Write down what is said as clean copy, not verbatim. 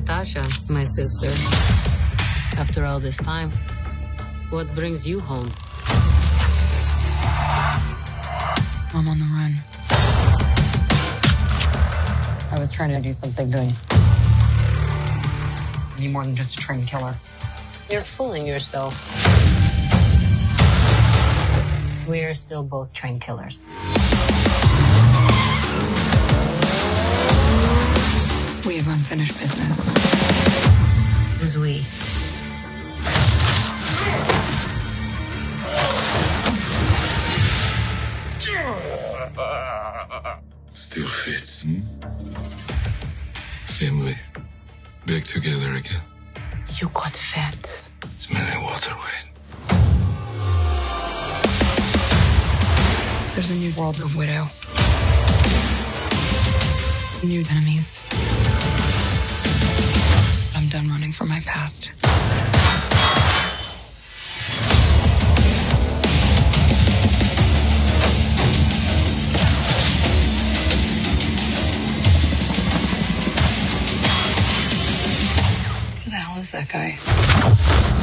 Natasha, my sister. After all this time, what brings you home? I'm on the run. I was trying to do something good. Be more than just a trained killer. You're fooling yourself. We're still both trained killers. We have unfinished business. Who's we? Still fits. Family. Back together again. You got fat. Smelling water weight. There's a new world of widows. New enemies. I'm done running from my past. Who the hell is that guy?